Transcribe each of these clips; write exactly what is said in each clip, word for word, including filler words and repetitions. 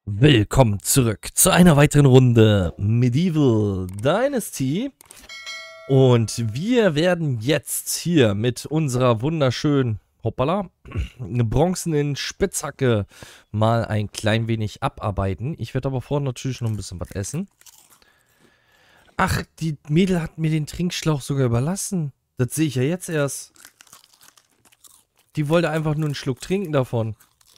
Willkommen zurück zu einer weiteren Runde Medieval Dynasty. Und wir werden jetzt hier mit unserer wunderschönen, hoppala, bronzenen Spitzhacke mal ein klein wenig abarbeiten. Ich werde aber vorher natürlich noch ein bisschen was essen. Ach, die Mädel hat mir den Trinkschlauch sogar überlassen. Das sehe ich ja jetzt erst. Die wollte einfach nur einen Schluck trinken davon.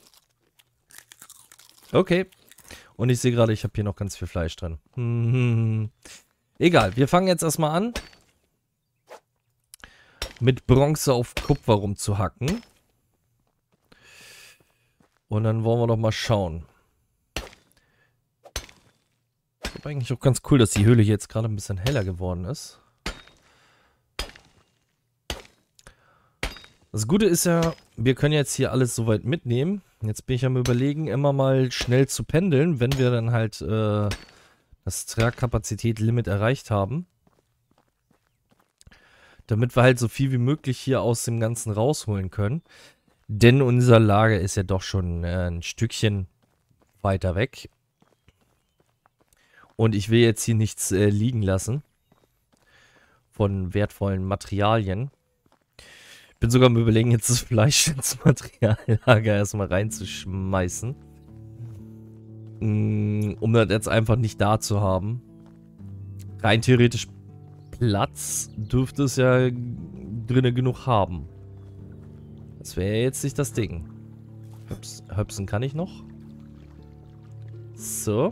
Okay. Und ich sehe gerade, ich habe hier noch ganz viel Fleisch drin. Hm. Egal, wir fangen jetzt erstmal an, mit Bronze auf Kupfer rumzuhacken. Und dann wollen wir doch mal schauen. Ist eigentlich auch ganz cool, dass die Höhle jetzt gerade ein bisschen heller geworden ist. Das Gute ist ja, wir können jetzt hier alles soweit mitnehmen. Jetzt bin ich am Überlegen, immer mal schnell zu pendeln, wenn wir dann halt äh, das Tragkapazität-Limit erreicht haben. Damit wir halt so viel wie möglich hier aus dem Ganzen rausholen können. Denn unser Lager ist ja doch schon äh, ein Stückchen weiter weg. Und ich will jetzt hier nichts äh, liegen lassen von wertvollen Materialien. Ich bin sogar am Überlegen, jetzt das Fleisch ins Materiallager erstmal reinzuschmeißen. Um das jetzt einfach nicht da zu haben. Rein theoretisch Platz dürfte es ja drinnen genug haben. Das wäre jetzt nicht das Ding. Höps, höpsen kann ich noch. So.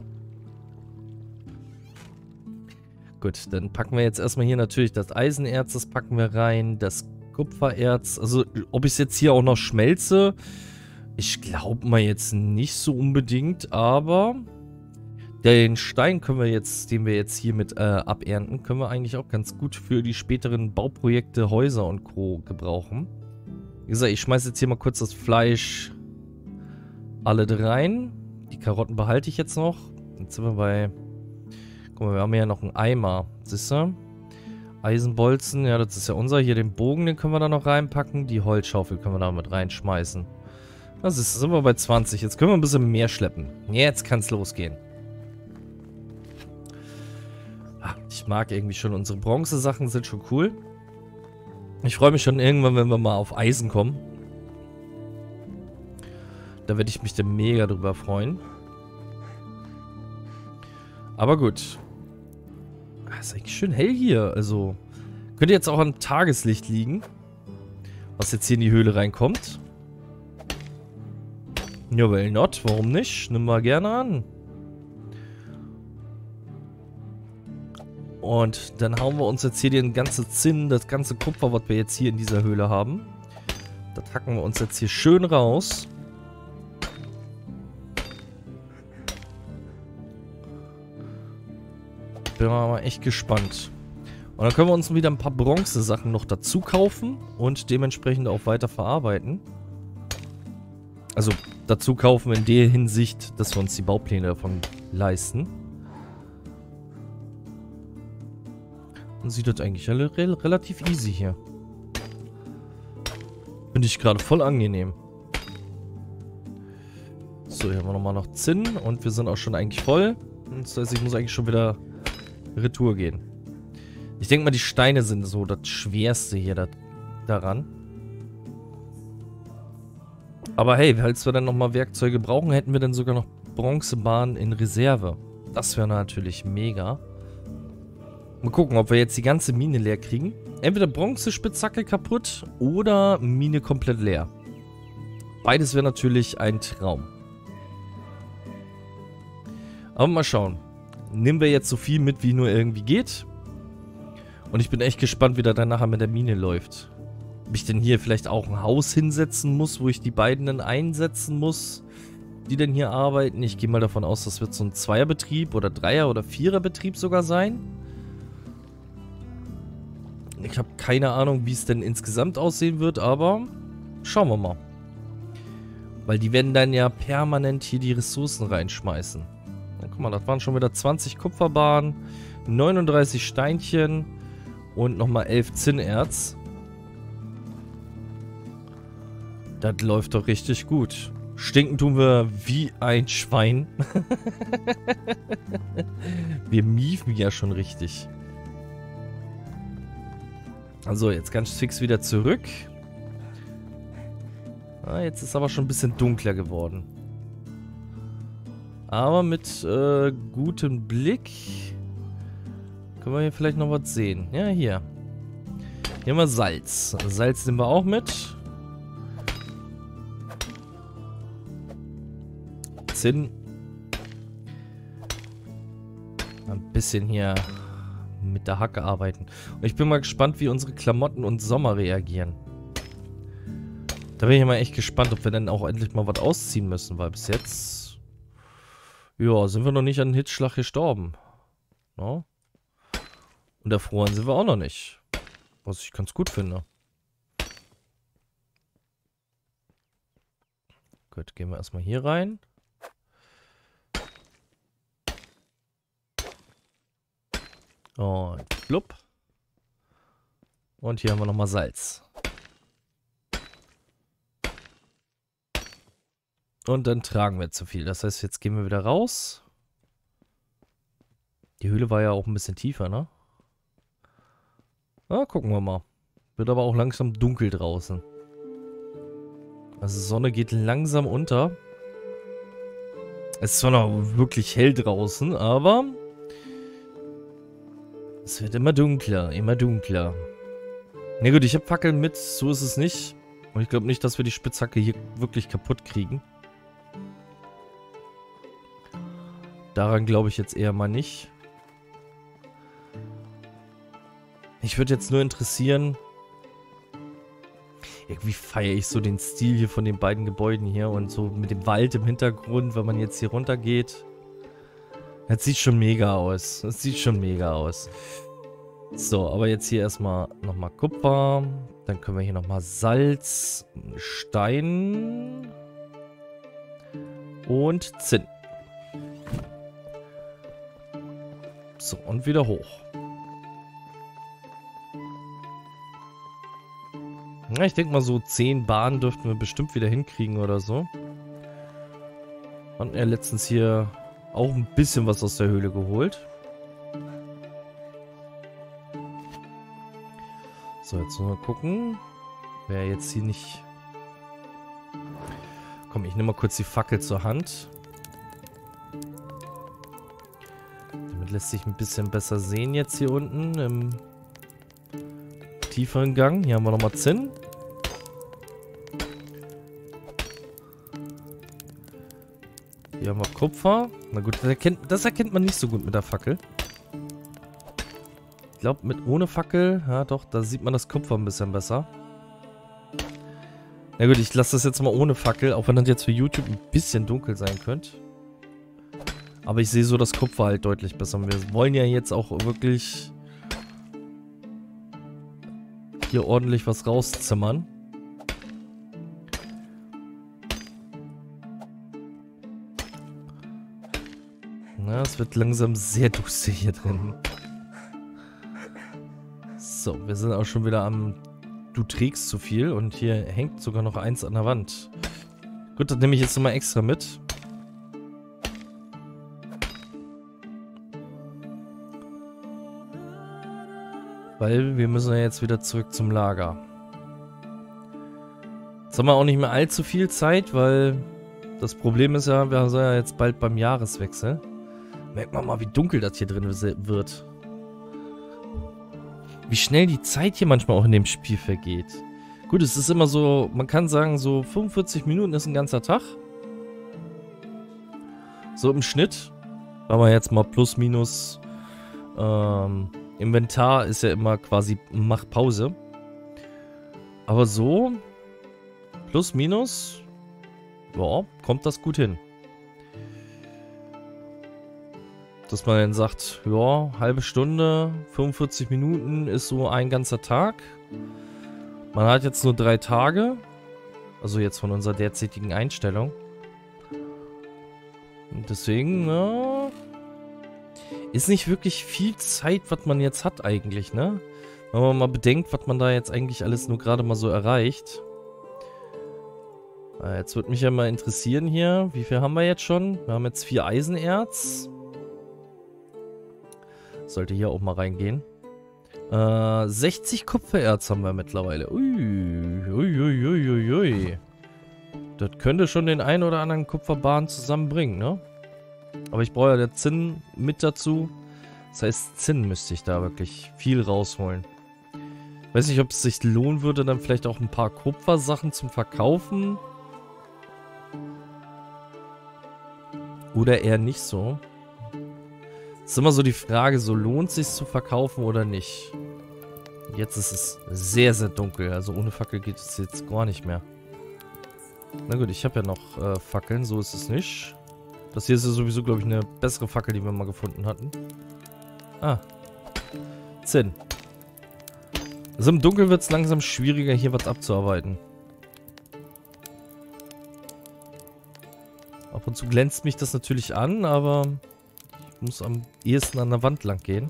Gut, dann packen wir jetzt erstmal hier natürlich das Eisenerz, das packen wir rein, das Kupfererz, also ob ich es jetzt hier auch noch schmelze, ich glaube mal jetzt nicht so unbedingt, aber den Stein können wir jetzt, den wir jetzt hier mit äh, abernten, können wir eigentlich auch ganz gut für die späteren Bauprojekte, Häuser und Co. gebrauchen. Wie gesagt, ich schmeiße jetzt hier mal kurz das Fleisch alle rein. Die Karotten behalte ich jetzt noch. Jetzt sind wir bei, guck mal, wir haben ja noch einen Eimer, siehst du? Eisenbolzen, ja, das ist ja unser. Hier den Bogen, den können wir da noch reinpacken. Die Holzschaufel können wir da mit reinschmeißen. Das ist, sind wir bei zwanzig. Jetzt können wir ein bisschen mehr schleppen. Jetzt kann es losgehen. Ach, ich mag irgendwie schon, unsere Bronze-Sachen sind schon cool. Ich freue mich schon irgendwann, wenn wir mal auf Eisen kommen. Da werde ich mich dann mega drüber freuen. Aber gut. Ist eigentlich schön hell hier, also könnte jetzt auch am Tageslicht liegen, was jetzt hier in die Höhle reinkommt. Ja, well not, warum nicht? Nimm mal gerne an. Und dann hauen wir uns jetzt hier den ganzen Zinn, das ganze Kupfer, was wir jetzt hier in dieser Höhle haben. Das hacken wir uns jetzt hier schön raus. Bin mal echt gespannt. Und dann können wir uns wieder ein paar Bronze-Sachen noch dazu kaufen und dementsprechend auch weiter verarbeiten. Also dazu kaufen in der Hinsicht, dass wir uns die Baupläne davon leisten. Und sieht das eigentlich re relativ easy hier. Finde ich gerade voll angenehm. So, hier haben wir nochmal noch Zinn und wir sind auch schon eigentlich voll. Das heißt, ich muss eigentlich schon wieder Retour gehen. Ich denke mal, die Steine sind so das Schwerste hier da, daran. Aber hey, falls wir dann nochmal Werkzeuge brauchen, hätten wir dann sogar noch Bronzebahnen in Reserve. Das wäre natürlich mega. Mal gucken, ob wir jetzt die ganze Mine leer kriegen. Entweder Bronzespitzhacke kaputt oder Mine komplett leer. Beides wäre natürlich ein Traum. Aber mal schauen. Nehmen wir jetzt so viel mit, wie nur irgendwie geht. Und ich bin echt gespannt, wie das dann nachher mit der Mine läuft. Ob ich denn hier vielleicht auch ein Haus hinsetzen muss, wo ich die beiden dann einsetzen muss, die dann hier arbeiten. Ich gehe mal davon aus, das wird so ein Zweierbetrieb oder Dreier- oder Viererbetrieb sogar sein. Ich habe keine Ahnung, wie es denn insgesamt aussehen wird, aber schauen wir mal. Weil die werden dann ja permanent hier die Ressourcen reinschmeißen. Guck mal, das waren schon wieder zwanzig Kupferbahnen, neununddreißig Steinchen und nochmal elf Zinnerz. Das läuft doch richtig gut. Stinken tun wir wie ein Schwein. Wir miefen ja schon richtig. Also, jetzt ganz fix wieder zurück. Ah, jetzt ist aber schon ein bisschen dunkler geworden. Aber mit äh, gutem Blick können wir hier vielleicht noch was sehen. Ja, hier. Hier haben wir Salz. Salz nehmen wir auch mit. Zinn. Ein bisschen hier mit der Hacke arbeiten. Und ich bin mal gespannt, wie unsere Klamotten und Sommer reagieren. Da bin ich mal echt gespannt, ob wir dann auch endlich mal was ausziehen müssen, weil bis jetzt, ja, sind wir noch nicht an den Hitzschlag gestorben. No? Und erfroren sind wir auch noch nicht. Was ich ganz gut finde. Gut, gehen wir erstmal hier rein. Und plupp. Und hier haben wir nochmal Salz. Und dann tragen wir zu viel. Das heißt, jetzt gehen wir wieder raus. Die Höhle war ja auch ein bisschen tiefer, ne? Na, gucken wir mal. Wird aber auch langsam dunkel draußen. Also die Sonne geht langsam unter. Es ist zwar noch wirklich hell draußen, aber es wird immer dunkler, immer dunkler. Na gut, ich habe Fackeln mit, so ist es nicht. Und ich glaube nicht, dass wir die Spitzhacke hier wirklich kaputt kriegen. Daran glaube ich jetzt eher mal nicht. Ich würde jetzt nur interessieren, irgendwie feiere ich so den Stil hier von den beiden Gebäuden hier und so mit dem Wald im Hintergrund, wenn man jetzt hier runter geht. Das sieht schon mega aus. Das sieht schon mega aus. So, aber jetzt hier erstmal nochmal Kupfer. Dann können wir hier nochmal Salz, Stein und Zinn. So, und wieder hoch. Ja, ich denke mal so zehn Bahnen dürften wir bestimmt wieder hinkriegen oder so. Hatten ja letztens hier auch ein bisschen was aus der Höhle geholt. So, jetzt mal gucken. Wer jetzt hier nicht... Komm, ich nehme mal kurz die Fackel zur Hand. Damit lässt sich ein bisschen besser sehen jetzt hier unten im tieferen Gang. Hier haben wir nochmal Zinn. Hier haben wir Kupfer. Na gut, das erkennt, das erkennt man nicht so gut mit der Fackel. Ich glaube, mit ohne Fackel, ja doch, da sieht man das Kupfer ein bisschen besser. Na gut, ich lasse das jetzt mal ohne Fackel, auch wenn das jetzt für YouTube ein bisschen dunkel sein könnte. Aber ich sehe so das Kupfer halt deutlich besser. Und wir wollen ja jetzt auch wirklich hier ordentlich was rauszimmern. Na, es wird langsam sehr duster hier drin. So, wir sind auch schon wieder am... Du trägst zu viel und hier hängt sogar noch eins an der Wand. Gut, das nehme ich jetzt nochmal extra mit. Weil wir müssen ja jetzt wieder zurück zum Lager. Jetzt haben wir auch nicht mehr allzu viel Zeit, weil das Problem ist ja, wir sind ja jetzt bald beim Jahreswechsel. Merkt man mal, wie dunkel das hier drin wird. Wie schnell die Zeit hier manchmal auch in dem Spiel vergeht. Gut, es ist immer so, man kann sagen, so fünfundvierzig Minuten ist ein ganzer Tag. So im Schnitt. Wenn man jetzt mal plus minus... Ähm, Inventar ist ja immer quasi, macht Pause. Aber so, plus minus, ja, kommt das gut hin. Dass man dann sagt, ja, halbe Stunde, fünfundvierzig Minuten ist so ein ganzer Tag. Man hat jetzt nur drei Tage. Also jetzt von unserer derzeitigen Einstellung. Und deswegen, ja, ist nicht wirklich viel Zeit, was man jetzt hat eigentlich, ne? Wenn man mal bedenkt, was man da jetzt eigentlich alles nur gerade mal so erreicht. Äh, jetzt würde mich ja mal interessieren hier. Wie viel haben wir jetzt schon? Wir haben jetzt vier Eisenerz. Sollte hier auch mal reingehen. Äh, sechzig Kupfererz haben wir mittlerweile. Ui, ui, ui, ui, ui, ui. Das könnte schon den einen oder anderen Kupferbahn zusammenbringen, ne? Aber ich brauche ja der Zinn mit dazu. Das heißt, Zinn müsste ich da wirklich viel rausholen. Weiß nicht, ob es sich lohnen würde, dann vielleicht auch ein paar Kupfersachen zum Verkaufen. Oder eher nicht so. Ist immer so die Frage, so lohnt es sich zu verkaufen oder nicht. Jetzt ist es sehr, sehr dunkel. Also ohne Fackel geht es jetzt gar nicht mehr. Na gut, ich habe ja noch äh, Fackeln, so ist es nicht. Das hier ist ja sowieso, glaube ich, eine bessere Fackel, die wir mal gefunden hatten. Ah. Zinn. Also im Dunkeln wird es langsam schwieriger, hier was abzuarbeiten. Ab und zu glänzt mich das natürlich an, aber ich muss am ehesten an der Wand lang gehen.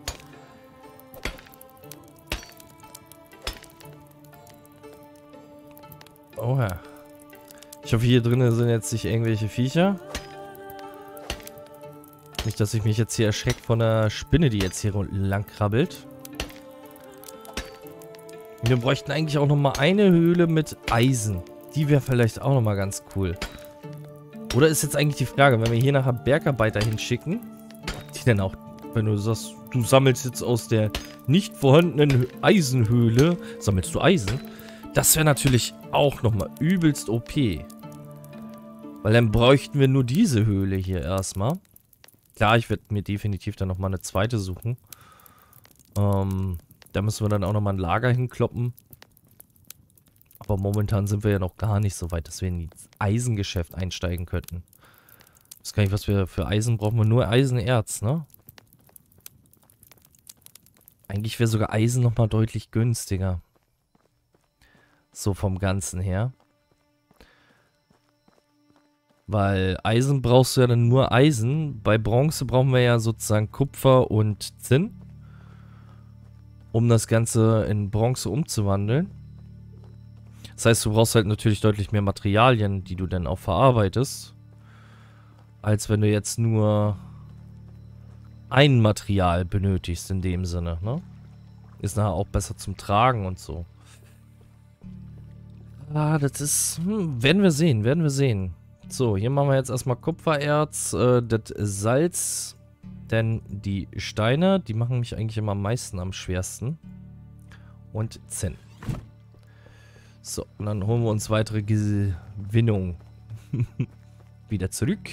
Oha. Ich hoffe, hier drinnen sind jetzt nicht irgendwelche Viecher. Nicht, dass ich mich jetzt hier erschreckt von der Spinne, die jetzt hier unten lang krabbelt. Wir bräuchten eigentlich auch nochmal eine Höhle mit Eisen. Die wäre vielleicht auch nochmal ganz cool. Oder ist jetzt eigentlich die Frage, wenn wir hier nachher Bergarbeiter hinschicken, die dann auch, wenn du sagst, du sammelst jetzt aus der nicht vorhandenen Eisenhöhle, sammelst du Eisen? Das wäre natürlich auch nochmal übelst O P. Weil dann bräuchten wir nur diese Höhle hier erstmal. Klar, ich werde mir definitiv dann nochmal eine zweite suchen. Ähm, da müssen wir dann auch nochmal ein Lager hinkloppen. Aber momentan sind wir ja noch gar nicht so weit, dass wir in das Eisengeschäft einsteigen könnten. Ich weiß gar nicht, was wir für Eisen brauchen. Wir nur Eisenerz, ne? Eigentlich wäre sogar Eisen nochmal deutlich günstiger. So vom Ganzen her. Weil Eisen brauchst du ja dann nur Eisen. Bei Bronze brauchen wir ja sozusagen Kupfer und Zinn. Um das Ganze in Bronze umzuwandeln. Das heißt, du brauchst halt natürlich deutlich mehr Materialien, die du dann auch verarbeitest. Als wenn du jetzt nur ein Material benötigst in dem Sinne, ne? Ist nachher auch besser zum Tragen und so. Ah, das ist... Hm, werden wir sehen, werden wir sehen. So, hier machen wir jetzt erstmal Kupfererz, äh, das Salz, denn die Steine, die machen mich eigentlich immer am meisten am schwersten. Und Zinn. So, und dann holen wir uns weitere Gewinnung wieder zurück.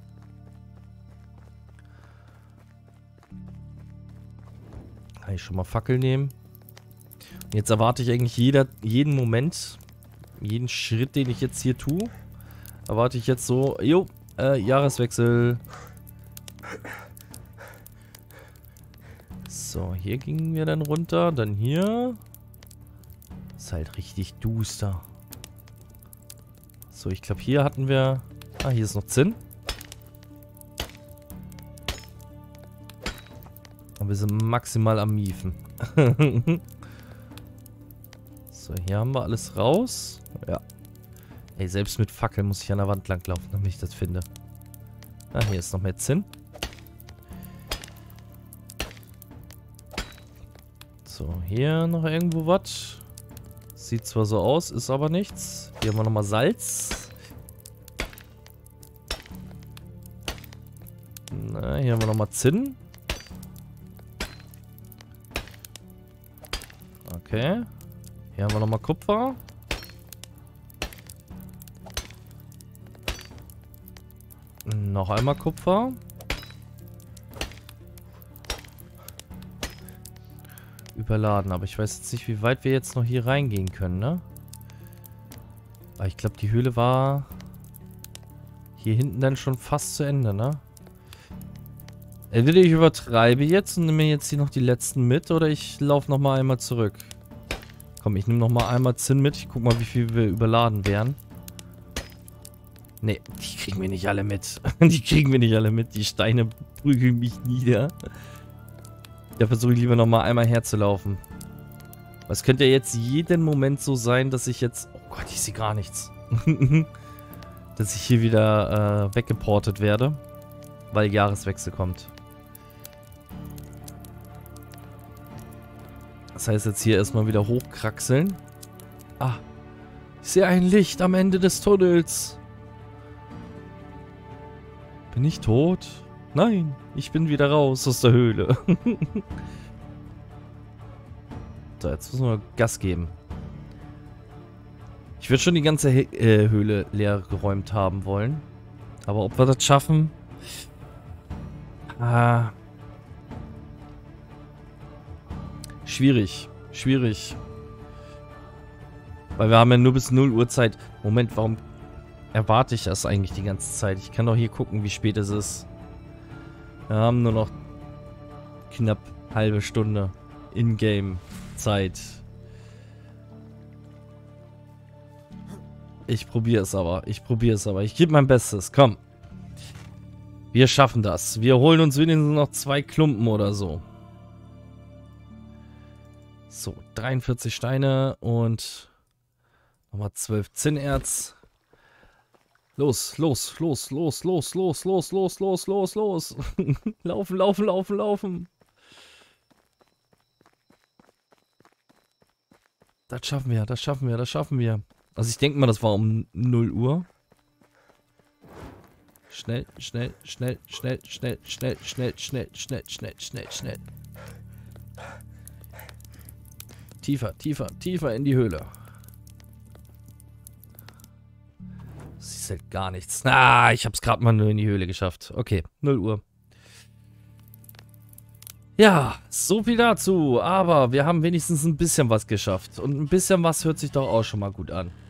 Kann ich schon mal Fackel nehmen. Und jetzt erwarte ich eigentlich jeder, jeden Moment, jeden Schritt, den ich jetzt hier tue, erwarte ich jetzt so, jo, äh, Jahreswechsel. So, hier gingen wir dann runter, dann hier. Ist halt richtig duster. So, ich glaube, hier hatten wir... Ah, hier ist noch Zinn. Und wir sind maximal am Miefen. So, hier haben wir alles raus. Ja. Ey, selbst mit Fackeln muss ich an der Wand langlaufen, damit ich das finde. Ah, hier ist noch mehr Zinn. So, hier noch irgendwo was. Sieht zwar so aus, ist aber nichts. Hier haben wir nochmal Salz. Na, hier haben wir nochmal Zinn. Okay. Hier haben wir nochmal Kupfer. Noch einmal Kupfer. Überladen, aber ich weiß jetzt nicht, wie weit wir jetzt noch hier reingehen können, ne? Aber ich glaube, die Höhle war hier hinten dann schon fast zu Ende, ne? Entweder ich übertreibe jetzt und nehme jetzt hier noch die letzten mit, oder ich laufe nochmal einmal zurück. Komm, ich nehme nochmal einmal Zinn mit. Ich guck mal, wie viel wir überladen werden. Ne, die kriegen wir nicht alle mit. Die kriegen wir nicht alle mit. Die Steine prügeln mich nieder. Da versuche ich lieber nochmal einmal herzulaufen. Es könnte ja jetzt jeden Moment so sein, dass ich jetzt... Oh Gott, ich sehe gar nichts. dass ich hier wieder äh, weggeportet werde, weil Jahreswechsel kommt. Das heißt jetzt hier erstmal wieder hochkraxeln. Ah, ich sehe ein Licht am Ende des Tunnels. Bin ich tot? Nein, ich bin wieder raus aus der Höhle. So, jetzt müssen wir Gas geben. Ich würde schon die ganze He äh, Höhle leer geräumt haben wollen. Aber ob wir das schaffen? Ah. Schwierig. Schwierig. Weil wir haben ja nur bis null Uhr Zeit. Moment, warum erwarte ich das eigentlich die ganze Zeit? Ich kann doch hier gucken, wie spät es ist. Wir haben nur noch knapp halbe Stunde In-Game-Zeit. Ich probiere es aber. Ich probiere es aber. Ich gebe mein Bestes. Komm. Wir schaffen das. Wir holen uns wenigstens noch zwei Klumpen oder so. So, dreiundvierzig Steine und nochmal zwölf Zinnerz. Los, los, los, los, los, los, los, los, los, los, los. Laufen, laufen, laufen, laufen. Das schaffen wir, das schaffen wir, das schaffen wir. Also ich denke mal, das war um null Uhr. Schnell, schnell, schnell, schnell, schnell, schnell, schnell, schnell, schnell, schnell, schnell, schnell. Tiefer, tiefer, tiefer in die Höhle. Das ist halt gar nichts. Ah, ich habe es gerade mal nur in die Höhle geschafft. Okay, null Uhr. Ja, so viel dazu. Aber wir haben wenigstens ein bisschen was geschafft. Und ein bisschen was hört sich doch auch schon mal gut an.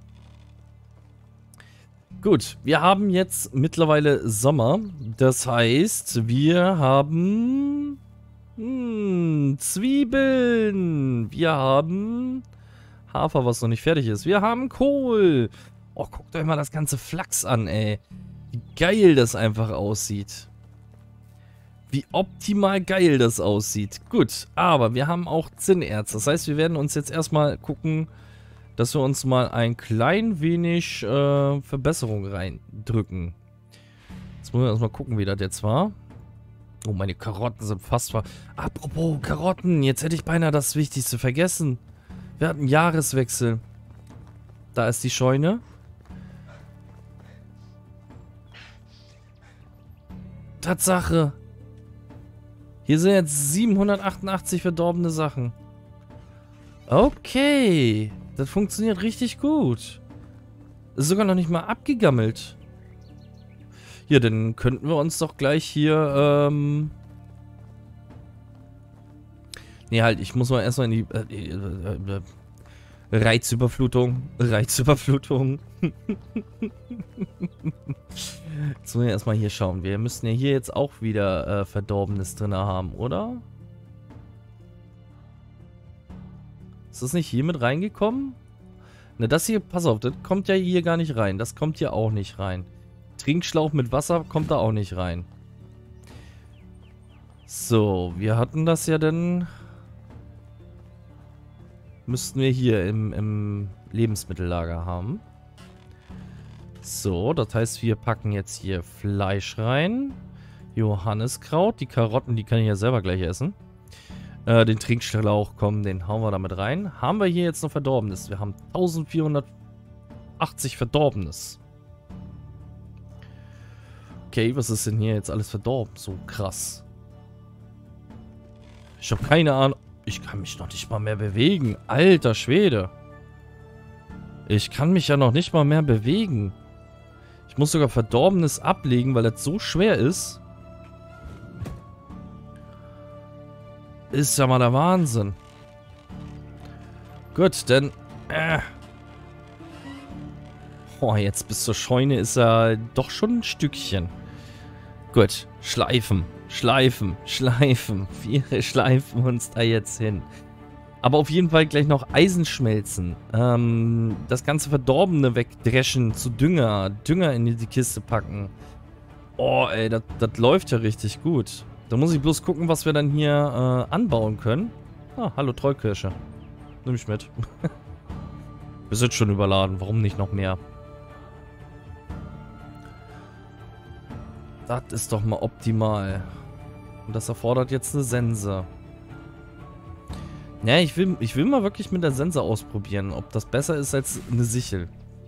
Gut, wir haben jetzt mittlerweile Sommer. Das heißt, wir haben hm, Zwiebeln. Wir haben Hafer, was noch nicht fertig ist. Wir haben Kohl. Oh, guckt euch mal das ganze Flachs an, ey. Wie geil das einfach aussieht. Wie optimal geil das aussieht. Gut, aber wir haben auch Zinnerz. Das heißt, wir werden uns jetzt erstmal gucken, dass wir uns mal ein klein wenig äh, Verbesserung reindrücken. Jetzt müssen wir erstmal gucken, wie das jetzt war. Oh, meine Karotten sind fast ver... Apropos Karotten, jetzt hätte ich beinahe das Wichtigste vergessen. Wir hatten Jahreswechsel. Da ist die Scheune. Tatsache. Hier sind jetzt siebenhundertachtundachtzig verdorbene Sachen. Okay. Das funktioniert richtig gut. Ist sogar noch nicht mal abgegammelt. Hier, dann könnten wir uns doch gleich hier, ähm... Nee, halt, ich muss mal erstmal in die... Äh, äh, äh, Reizüberflutung. Reizüberflutung. Jetzt müssen wir erstmal hier schauen. Wir müssten ja hier jetzt auch wieder äh, Verdorbenes drin haben, oder? Ist das nicht hier mit reingekommen? Ne, das hier, pass auf, das kommt ja hier gar nicht rein. Das kommt hier auch nicht rein. Trinkschlauch mit Wasser kommt da auch nicht rein. So, wir hatten das ja dann... Müssten wir hier im, im Lebensmittellager haben. So, das heißt, wir packen jetzt hier Fleisch rein. Johanniskraut. Die Karotten, die kann ich ja selber gleich essen. Äh, den Trinkschlauch, komm, den hauen wir damit rein. Haben wir hier jetzt noch Verdorbenes? Wir haben eintausendvierhundertachtzig Verdorbenes. Okay, was ist denn hier jetzt alles verdorben? So krass. Ich habe keine Ahnung. Ich kann mich noch nicht mal mehr bewegen. Alter Schwede. Ich kann mich ja noch nicht mal mehr bewegen. Ich muss sogar Verdorbenes ablegen, weil das so schwer ist. Ist ja mal der Wahnsinn. Gut, dann... Äh. Oh, jetzt bis zur Scheune ist er doch schon ein Stückchen. Gut, schleifen. Schleifen, schleifen. Wir schleifen uns da jetzt hin. Aber auf jeden Fall gleich noch Eisen schmelzen. Ähm, das ganze Verdorbene wegdreschen zu Dünger. Dünger in die Kiste packen. Oh, ey, das läuft ja richtig gut. Da muss ich bloß gucken, was wir dann hier äh, anbauen können. Ah, hallo Treukirsche. Nimm ich mit. Wir sind schon überladen. Warum nicht noch mehr? Das ist doch mal optimal. Und das erfordert jetzt eine Sense. Ja, ich will, ich will mal wirklich mit der Sense ausprobieren, ob das besser ist als eine Sichel.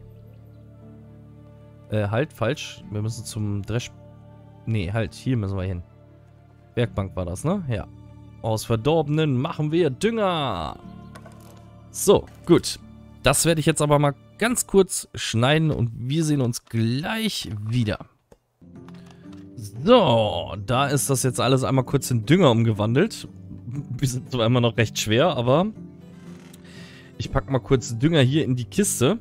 Äh, halt, falsch. Wir müssen zum Dresch... Nee, halt, hier müssen wir hin. Werkbank war das, ne? Ja. Aus Verdorbenen machen wir Dünger. So, gut. Das werde ich jetzt aber mal ganz kurz schneiden und wir sehen uns gleich wieder. So, da ist das jetzt alles einmal kurz in Dünger umgewandelt. Wir sind zwar immer noch recht schwer, aber ich packe mal kurz Dünger hier in die Kiste.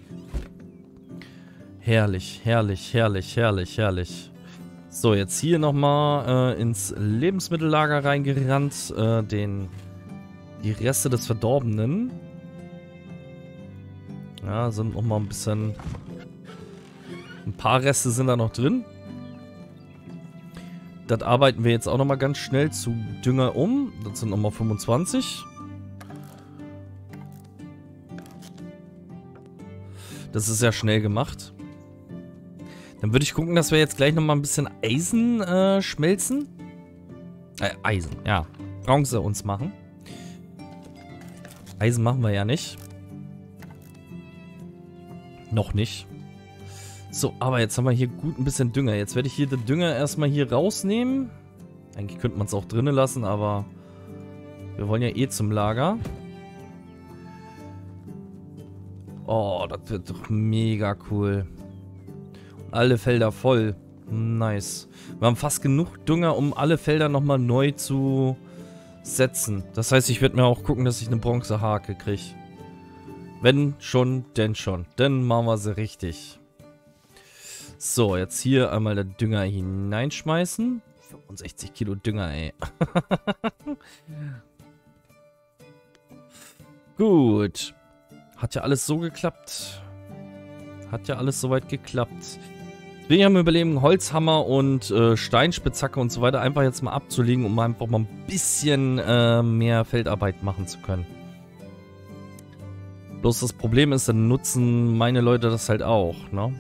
Herrlich, herrlich, herrlich, herrlich, herrlich. So, jetzt hier nochmal äh, ins Lebensmittellager reingerannt. Äh, den, die Reste des Verdorbenen. Ja, sind nochmal ein bisschen... Ein paar Reste sind da noch drin. Das arbeiten wir jetzt auch nochmal ganz schnell zu Dünger um. Das sind nochmal fünfundzwanzig. Das ist ja schnell gemacht. Dann würde ich gucken, dass wir jetzt gleich nochmal ein bisschen Eisen äh, schmelzen. Äh, Eisen, ja. Bronze uns machen. Eisen machen wir ja nicht. Noch nicht. So, aber jetzt haben wir hier gut ein bisschen Dünger. Jetzt werde ich hier den Dünger erstmal hier rausnehmen. Eigentlich könnte man es auch drinnen lassen, aber wir wollen ja eh zum Lager. Oh, das wird doch mega cool. Alle Felder voll. Nice. Wir haben fast genug Dünger, um alle Felder nochmal neu zu setzen. Das heißt, ich werde mir auch gucken, dass ich eine Bronzehake kriege. Wenn schon, denn schon. Dann machen wir sie richtig. So, jetzt hier einmal der Dünger hineinschmeißen. fünfundsechzig Kilo Dünger, ey. Gut. Hat ja alles so geklappt. Hat ja alles soweit geklappt. Jetzt bin ich am Überlegen, Holzhammer und äh, Steinspitzhacke und so weiter einfach jetzt mal abzulegen, um einfach mal ein bisschen äh, mehr Feldarbeit machen zu können. Bloß das Problem ist, dann nutzen meine Leute das halt auch, ne?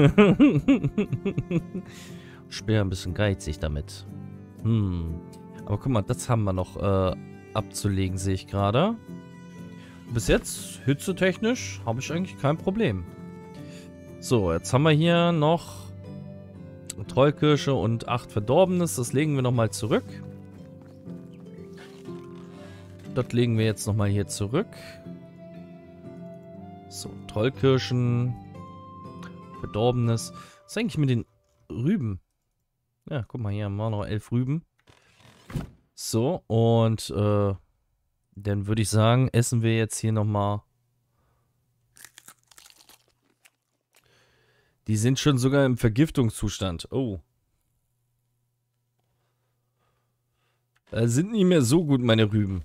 Ich bin ja ein bisschen geizig damit. Hm. Aber guck mal, das haben wir noch äh, abzulegen, sehe ich gerade. Bis jetzt, hitzetechnisch, habe ich eigentlich kein Problem. So, jetzt haben wir hier noch Trollkirsche und acht Verdorbenes. Das legen wir nochmal zurück. Das legen wir jetzt nochmal hier zurück. So, Trollkirschen. Verdorbenes. Was ist eigentlich mit den Rüben? Ja, guck mal, hier haben wir noch elf Rüben. So, und äh, dann würde ich sagen, essen wir jetzt hier nochmal. Die sind schon sogar im Vergiftungszustand. Oh. Da sind nicht mehr so gut, meine Rüben.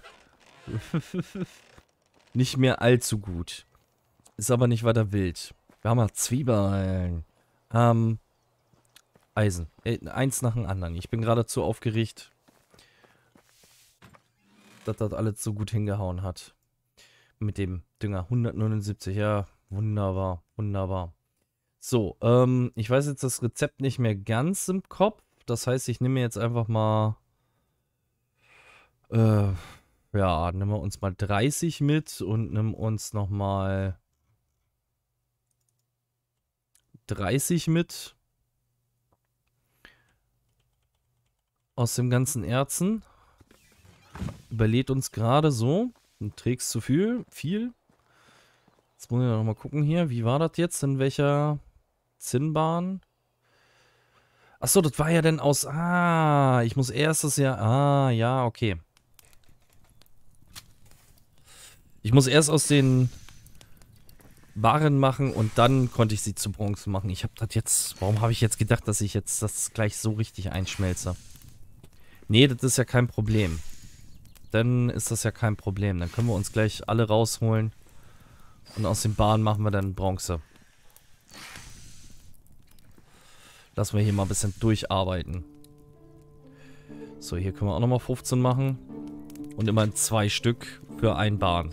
Nicht mehr allzu gut. Ist aber nicht weiter wild. Wir haben noch Zwiebeln. Ähm, Eisen. Äh, eins nach dem anderen. Ich bin geradezu aufgeregt, dass das alles so gut hingehauen hat. Mit dem Dünger. hundertneunundsiebzig. Ja, wunderbar. Wunderbar. So, ähm, ich weiß jetzt das Rezept nicht mehr ganz im Kopf. Das heißt, ich nehme jetzt einfach mal, äh, ja, nehmen wir uns mal dreißig mit und nehmen uns nochmal dreißig mit. Aus dem ganzen Erzen. Überlädt uns gerade so. Du trägst zu viel. viel. Jetzt muss ich nochmal gucken hier. Wie war das jetzt? In welcher Zinnbahn? Achso, das war ja dann aus... Ah, ich muss erst das ja... Ah, ja, okay. Ich muss erst aus den Barren machen und dann konnte ich sie zu Bronze machen. Ich habe das jetzt... Warum habe ich jetzt gedacht, dass ich jetzt das gleich so richtig einschmelze? Nee, das ist ja kein Problem. Dann ist das ja kein Problem. Dann können wir uns gleich alle rausholen. Und aus den Barren machen wir dann Bronze. Lassen wir hier mal ein bisschen durcharbeiten. So, hier können wir auch nochmal fünfzehn machen. Und immerhin zwei Stück für ein Bahn.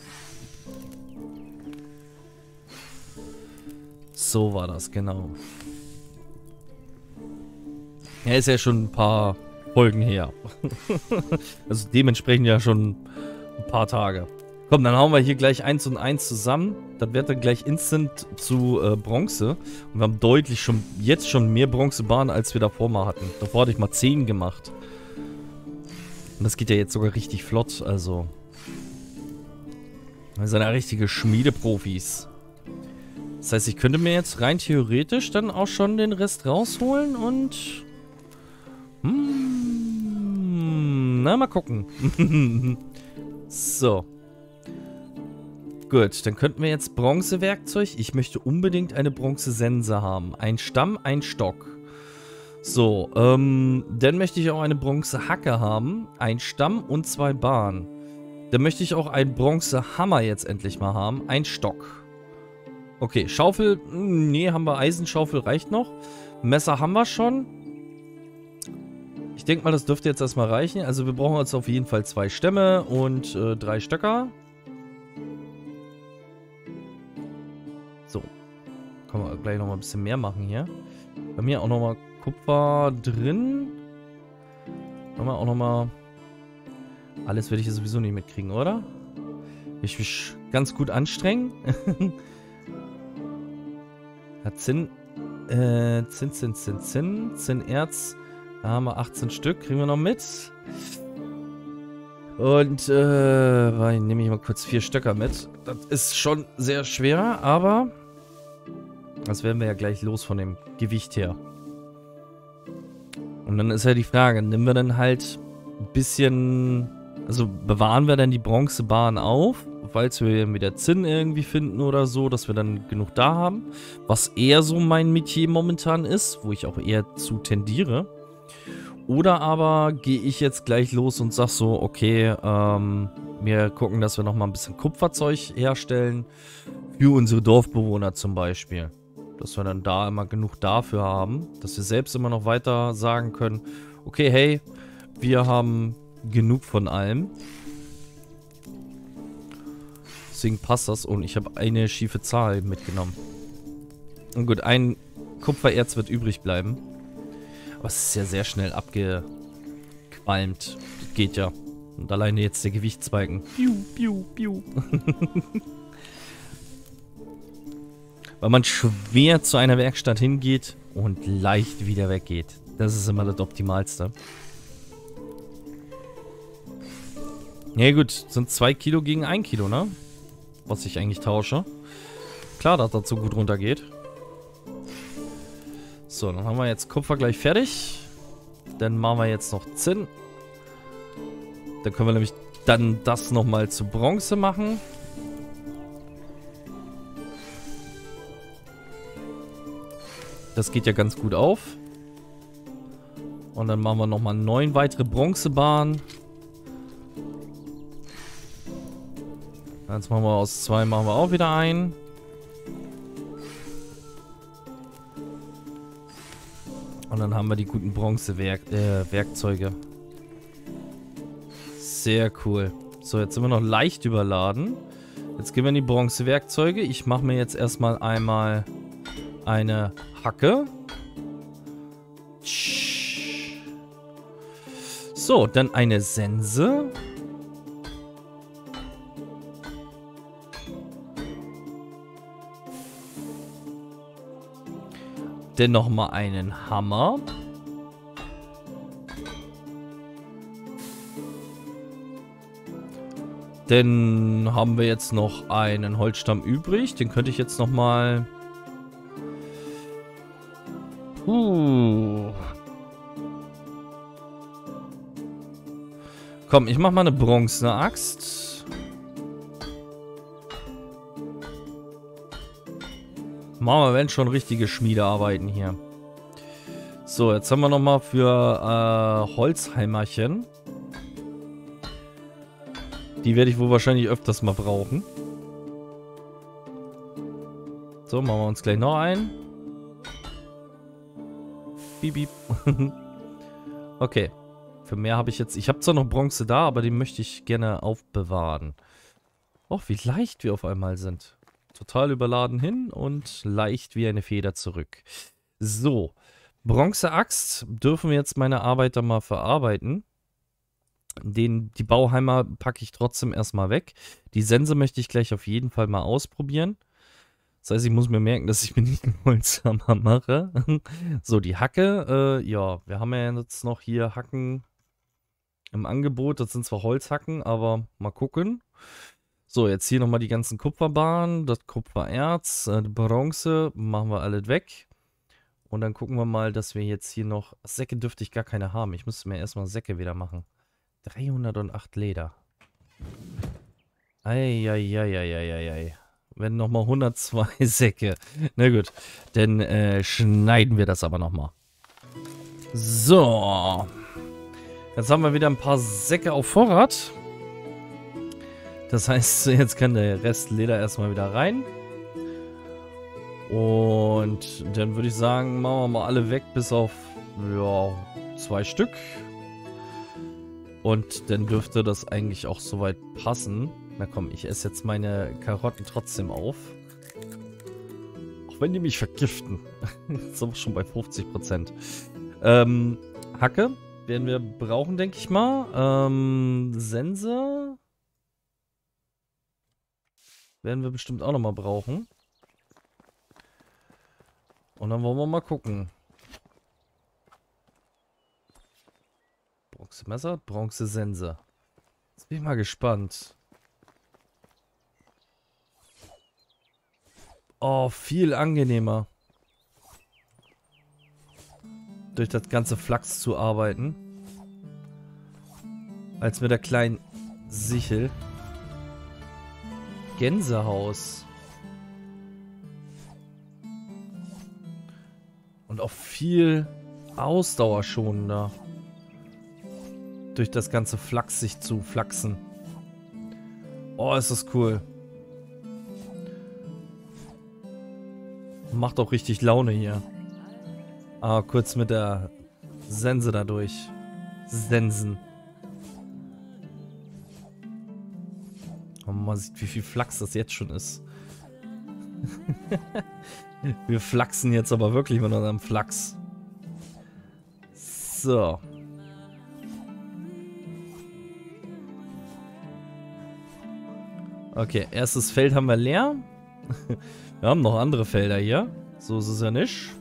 So war das, genau. Ja, ist ja schon ein paar Folgen her. Also dementsprechend ja schon ein paar Tage. Komm, dann hauen wir hier gleich eins und eins zusammen. Das wird dann gleich instant zu äh, Bronze. Und wir haben deutlich schon, jetzt schon mehr Bronzebahnen, als wir davor mal hatten. Davor hatte ich mal zehn gemacht. Und das geht ja jetzt sogar richtig flott, also. Wir sind ja richtige Schmiedeprofis. Das heißt, ich könnte mir jetzt rein theoretisch dann auch schon den Rest rausholen und... Hm, na, mal gucken. So. Gut, dann könnten wir jetzt Bronzewerkzeug. Ich möchte unbedingt eine Bronzesense haben. Ein Stamm, ein Stock. So, ähm, dann möchte ich auch eine Bronzehacke haben. Ein Stamm und zwei Bahnen. Dann möchte ich auch einen Bronzehammer jetzt endlich mal haben. Ein Stock. Okay, Schaufel. Nee, haben wir. Eisenschaufel reicht noch. Messer haben wir schon. Ich denke mal, das dürfte jetzt erstmal reichen. Also wir brauchen jetzt auf jeden Fall zwei Stämme und äh, drei Stöcker. So. Können wir gleich nochmal ein bisschen mehr machen hier. Wir haben hier auch nochmal Kupfer drin. Haben wir auch nochmal... Alles werde ich ja sowieso nicht mitkriegen, oder? Ich mich ganz gut anstrengen. Ja, Zinn, äh, Zinn, Zinn, Zinn, Zinn, Zinnerz. Da haben wir achtzehn Stück, kriegen wir noch mit. Und, äh, nehme ich mal kurz vier Stöcker mit. Das ist schon sehr schwer, aber das werden wir ja gleich los von dem Gewicht her. Und dann ist ja die Frage, nehmen wir dann halt ein bisschen... Also bewahren wir dann die Bronzebahn auf, falls wir wieder Zinn irgendwie finden oder so, dass wir dann genug da haben. Was eher so mein Metier momentan ist, wo ich auch eher zu tendiere. Oder aber gehe ich jetzt gleich los und sag so, okay, ähm, wir gucken, dass wir nochmal ein bisschen Kupferzeug herstellen. Für unsere Dorfbewohner zum Beispiel. Dass wir dann da immer genug dafür haben. Dass wir selbst immer noch weiter sagen können, okay, hey, wir haben... genug von allem. Deswegen passt das. Und ich habe eine schiefe Zahl mitgenommen. Und gut, ein Kupfererz wird übrig bleiben. Aber es ist ja sehr schnell abgequalmt. Das geht ja. Und alleine jetzt der Gewichtsbalken. Piu, piu, piu. Weil man schwer zu einer Werkstatt hingeht und leicht wieder weggeht. Das ist immer das Optimalste. Ja gut, sind zwei Kilo gegen ein Kilo, ne? Was ich eigentlich tausche. Klar, dass das so gut runtergeht. So, dann haben wir jetzt Kupfer gleich fertig. Dann machen wir jetzt noch Zinn. Dann können wir nämlich dann das nochmal zu Bronze machen. Das geht ja ganz gut auf. Und dann machen wir nochmal neun weitere Bronzebahnen. Jetzt machen wir aus zwei, machen wir auch wieder ein. Und dann haben wir die guten Bronzewerkzeuge. Äh, Sehr cool. So, jetzt sind wir noch leicht überladen. Jetzt gehen wir in die Bronzewerkzeuge. Ich mache mir jetzt erstmal einmal eine Hacke. So, dann eine Sense. Dann nochmal einen Hammer. Dann haben wir jetzt noch einen Holzstamm übrig. Den könnte ich jetzt nochmal... Uh. Komm, ich mach mal eine bronzene Axt. Machen wir, wenn schon, richtige Schmiedearbeiten hier. So, jetzt haben wir nochmal für äh, Holzheimerchen. Die werde ich wohl wahrscheinlich öfters mal brauchen. So, machen wir uns gleich noch ein. Piep, piep. Okay. Für mehr habe ich jetzt... Ich habe zwar noch Bronze da, aber den möchte ich gerne aufbewahren. Och, wie leicht wir auf einmal sind. Total überladen hin und leicht wie eine Feder zurück. So. Bronzeaxt dürfen wir jetzt meine Arbeiter mal verarbeiten. Den, die Bauheimer packe ich trotzdem erstmal weg. Die Sense möchte ich gleich auf jeden Fall mal ausprobieren. Das heißt, ich muss mir merken, dass ich mir nicht einen Holzhammer mache. So, die Hacke. Äh, ja, wir haben ja jetzt noch hier Hacken im Angebot. Das sind zwar Holzhacken, aber mal gucken. So, jetzt hier nochmal die ganzen Kupferbahnen. Das Kupfererz, äh, Bronze. Machen wir alles weg. Und dann gucken wir mal, dass wir jetzt hier noch... Säcke dürfte ich gar keine haben. Ich müsste mir erstmal Säcke wieder machen. dreihundertacht Leder. Eieieiei. Wenn nochmal hundertzwei Säcke. Na gut, dann äh, schneiden wir das aber nochmal. So. Jetzt haben wir wieder ein paar Säcke auf Vorrat. Das heißt, jetzt kann der Rest Leder erstmal wieder rein. Und dann würde ich sagen, machen wir mal alle weg, bis auf ja, zwei Stück. Und dann dürfte das eigentlich auch soweit passen. Na komm, ich esse jetzt meine Karotten trotzdem auf. Auch wenn die mich vergiften. Jetzt sind wir schon bei fünfzig Prozent. Ähm, Hacke werden wir brauchen, denke ich mal. Ähm, Sense werden wir bestimmt auch nochmal brauchen. Und dann wollen wir mal gucken. Bronzemesser, Bronzesense. Jetzt bin ich mal gespannt. Oh, viel angenehmer. Durch das ganze Flachs zu arbeiten. Als mit der kleinen Sichel. Gänsehaus. Und auch viel ausdauerschonender. Durch das ganze Flachs sich zu flachsen. Oh, ist das cool. Macht auch richtig Laune hier. Ah, kurz mit der Sense dadurch. Sensen. Oh, man sieht, wie viel Flachs das jetzt schon ist. Wir flachsen jetzt aber wirklich mit unserem Flachs. So. Okay, erstes Feld haben wir leer. Wir haben noch andere Felder hier. So ist es ja nicht.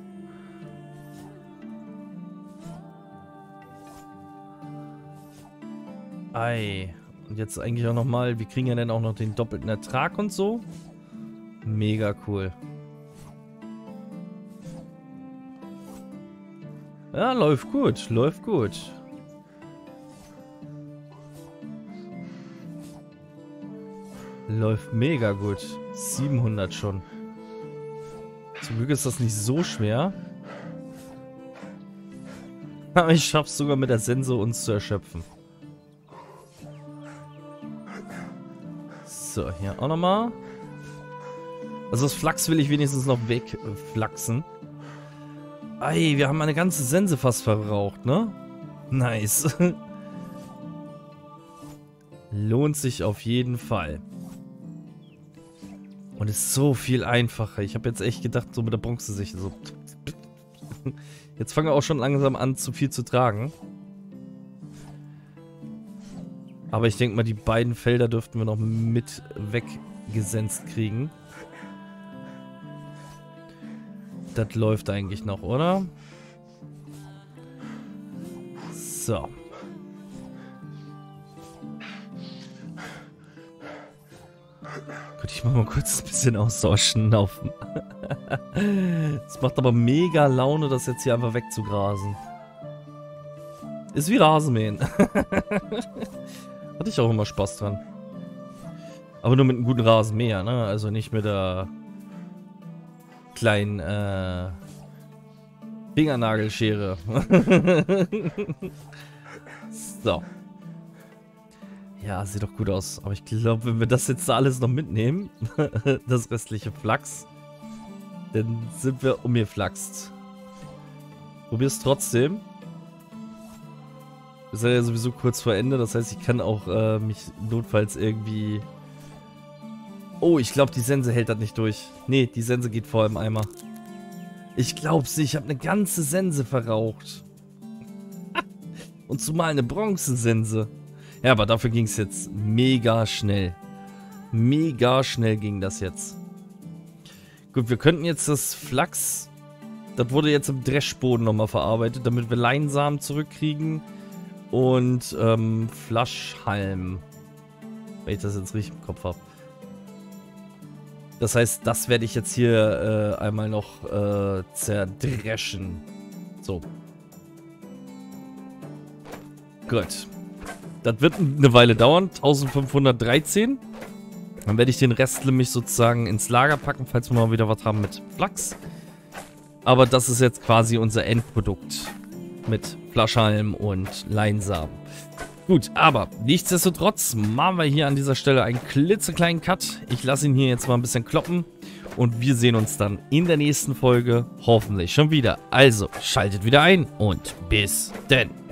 Ei. Und jetzt eigentlich auch nochmal, wir kriegen ja dann auch noch den doppelten Ertrag und so. Mega cool. Ja, läuft gut, läuft gut. Läuft mega gut. siebenhundert schon. Zum Glück ist das nicht so schwer. Aber ich schaff's sogar mit der Sense uns zu erschöpfen. So, hier auch nochmal. Also das Flachs will ich wenigstens noch wegflachsen. Ei, wir haben eine ganze Sense fast verbraucht, ne? Nice. Lohnt sich auf jeden Fall. Und ist so viel einfacher. Ich habe jetzt echt gedacht, so mit der Bronzesichel so. Jetzt fangen wir auch schon langsam an, zu viel zu tragen. Aber ich denke mal, die beiden Felder dürften wir noch mit weggesenzt kriegen. Das läuft eigentlich noch, oder? So. Gut, ich mach mal kurz ein bisschen Ausdauerschnaufen. Es macht aber mega Laune, das jetzt hier einfach wegzugrasen. Ist wie Rasenmähen. Hatte ich auch immer Spaß dran. Aber nur mit einem guten Rasenmäher, ne? Also nicht mit der kleinen äh, Fingernagelschere. So. Ja, sieht doch gut aus. Aber ich glaube, wenn wir das jetzt alles noch mitnehmen, das restliche Flachs, dann sind wir umgeflaxt. Probier's trotzdem. Wir sind ja sowieso kurz vor Ende, das heißt, ich kann auch äh, mich notfalls irgendwie... Oh, ich glaube, die Sense hält das nicht durch. Nee, die Sense geht vor im Eimer. Ich glaub's nicht, ich habe eine ganze Sense verraucht. Und zumal eine Bronzesense. Ja, aber dafür ging es jetzt mega schnell. Mega schnell ging das jetzt. Gut, wir könnten jetzt das Flachs... Das wurde jetzt im Dreschboden nochmal verarbeitet, damit wir Leinsamen zurückkriegen. Und ähm, Flaschhalm. Wenn ich das jetzt richtig im Kopf habe. Das heißt, das werde ich jetzt hier äh, einmal noch äh, zerdreschen. So. Gut. Das wird eine Weile dauern. eintausendfünfhundertdreizehn. Dann werde ich den Rest nämlich sozusagen ins Lager packen, falls wir mal wieder was haben mit Flachs. Aber das ist jetzt quasi unser Endprodukt. Mit Flaschhalm und Leinsamen. Gut, aber nichtsdestotrotz machen wir hier an dieser Stelle einen klitzekleinen Cut. Ich lasse ihn hier jetzt mal ein bisschen kloppen. Und wir sehen uns dann in der nächsten Folge hoffentlich schon wieder. Also, schaltet wieder ein und bis denn.